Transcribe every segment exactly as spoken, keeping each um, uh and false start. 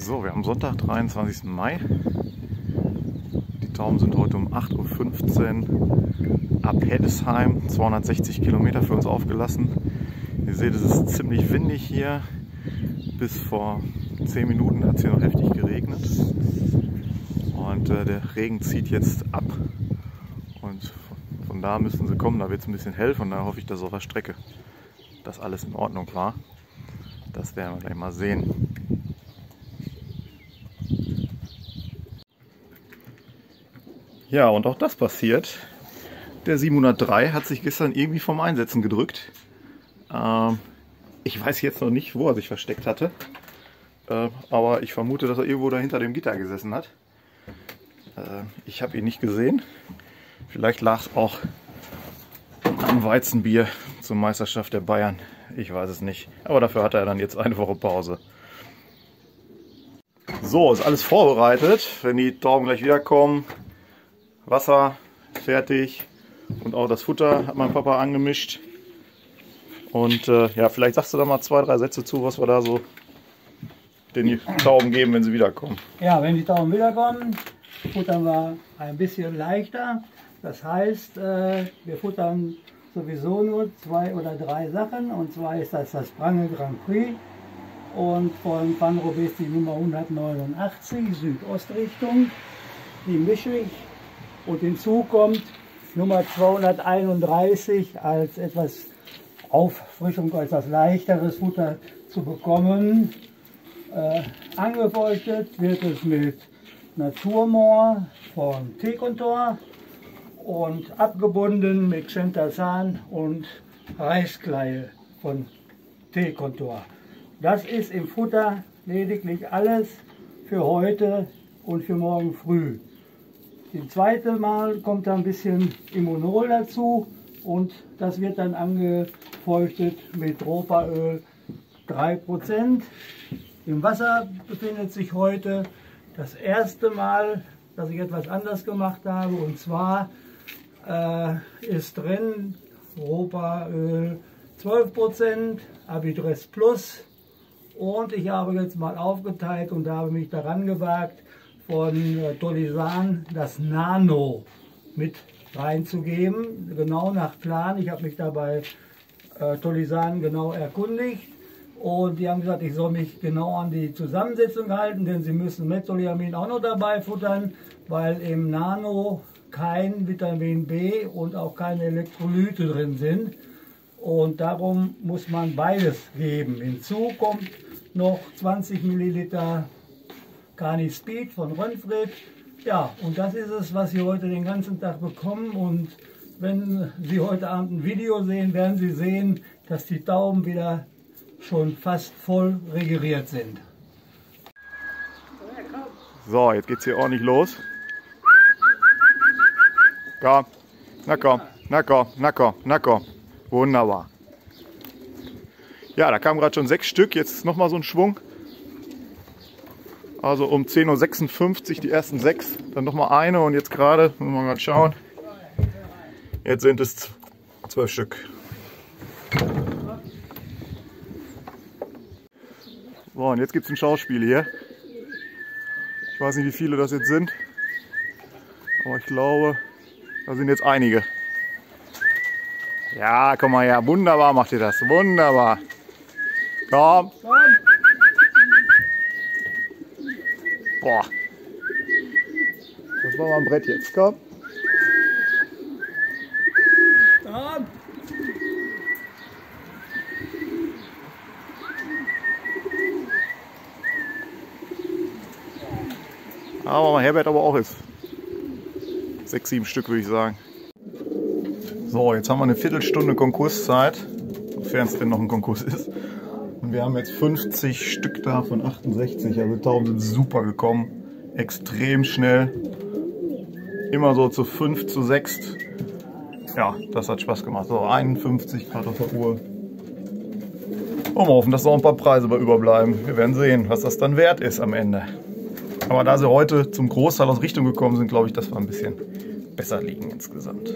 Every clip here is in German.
So, wir haben Sonntag, dreiundzwanzigsten Mai. Die Tauben sind heute um acht Uhr fünfzehn ab Heddesheim, zweihundertsechzig Kilometer für uns aufgelassen. Ihr seht, es ist ziemlich windig hier. Bis vor zehn Minuten hat es hier noch heftig geregnet. Und äh, der Regen zieht jetzt ab. Und von da müssen sie kommen, da wird es ein bisschen hell. Von daher hoffe ich, dass auf der Strecke das alles in Ordnung war. Das werden wir gleich mal sehen. Ja, und auch das passiert. Der siebenhundertdrei hat sich gestern irgendwie vom Einsetzen gedrückt. Ähm, ich weiß jetzt noch nicht, wo er sich versteckt hatte. Äh, aber ich vermute, dass er irgendwo da hinter dem Gitter gesessen hat. Äh, ich habe ihn nicht gesehen. Vielleicht lag es auch am Weizenbier zur Meisterschaft der Bayern. Ich weiß es nicht. Aber dafür hat er dann jetzt eine Woche Pause. So, ist alles vorbereitet. Wenn die Tauben gleich wiederkommen, Wasser fertig und auch das Futter hat mein Papa angemischt. Und äh, ja, vielleicht sagst du da mal zwei, drei Sätze zu, was wir da so den Tauben geben, wenn sie wiederkommen. Ja, wenn die Tauben wiederkommen, futtern wir ein bisschen leichter. Das heißt, äh, wir futtern sowieso nur zwei oder drei Sachen. Und zwar ist das das Prange Grand Prix. Und von Van Robes die Nummer hundertneunundachtzig, Südostrichtung. Die mische ich. Und hinzu kommt Nummer zweihunderteinunddreißig als etwas Auffrischung, als etwas leichteres Futter zu bekommen. Äh, angefeuchtet wird es mit Naturmoor von T-Kontor und abgebunden mit Xanthan und Reiskleie von T-Kontor. Das ist im Futter lediglich alles für heute und für morgen früh. Das zweite Mal kommt da ein bisschen Immunol dazu und das wird dann angefeuchtet mit Ropaöl drei Prozent. Im Wasser befindet sich heute das erste Mal, dass ich etwas anders gemacht habe, und zwar äh, ist drin Ropaöl zwölf Prozent, Abidres Plus, und ich habe jetzt mal aufgeteilt und habe mich daran gewagt, von äh, Tolisan das Nano mit reinzugeben, genau nach Plan. Ich habe mich dabei äh, Tolisan genau erkundigt und die haben gesagt, ich soll mich genau an die Zusammensetzung halten, denn sie müssen Metholiamin auch noch dabei futtern, weil im Nano kein Vitamin B und auch keine Elektrolyte drin sind, und darum muss man beides geben. Hinzu kommt noch zwanzig Milliliter Carni Speed von Rönnfried. Ja, und das ist es, was Sie heute den ganzen Tag bekommen. Und wenn Sie heute Abend ein Video sehen, werden Sie sehen, dass die Tauben wieder schon fast voll regeriert sind. So, jetzt geht's hier ordentlich los. Komm, na komm, na komm, na komm, na komm. Wunderbar. Ja, da kamen gerade schon sechs Stück, jetzt noch mal so ein Schwung. Also um zehn Uhr sechsundfünfzig die ersten sechs, dann noch mal eine, und jetzt gerade, müssen wir mal schauen, jetzt sind es zwölf Stück. So, und jetzt gibt es ein Schauspiel hier. Ich weiß nicht, wie viele das jetzt sind, aber ich glaube, da sind jetzt einige. Ja, komm mal her, wunderbar macht ihr das, wunderbar. Komm. Boah. Das war mal ein Brett jetzt, komm. Komm. Aber mal Herbert aber auch ist. Sechs, sieben Stück würde ich sagen. So, jetzt haben wir eine Viertelstunde Konkurszeit, sofern es denn noch ein Konkurs ist. Und wir haben jetzt fünfzig Stück da von achtundsechzig. Also die Tauben sind super gekommen. Extrem schnell. Immer so zu fünf, zu sechs. Ja, das hat Spaß gemacht. So, einundfünfzig Grad auf der Uhr. Und wir hoffen, dass noch ein paar Preise bei überbleiben. Wir werden sehen, was das dann wert ist am Ende. Aber da sie heute zum Großteil aus Richtung gekommen sind, glaube ich, dass wir ein bisschen besser liegen insgesamt.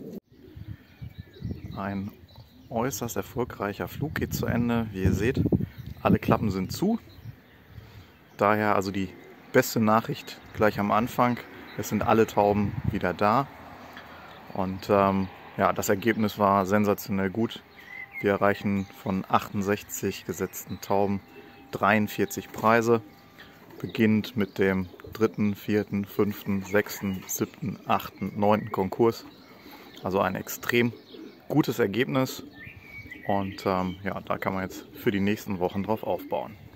Ein äußerst erfolgreicher Flug geht zu Ende. Wie ihr seht, alle Klappen sind zu. Daher also die beste Nachricht gleich am Anfang. Es sind alle Tauben wieder da. Und ähm, ja, das Ergebnis war sensationell gut. Wir erreichen von achtundsechzig gesetzten Tauben dreiundvierzig Preise. Beginnt mit dem dritten, vierten, fünften, sechsten, siebten, achten, neunten Konkurs. Also ein extrem gutes Ergebnis. Und ähm, ja, da kann man jetzt für die nächsten Wochen drauf aufbauen.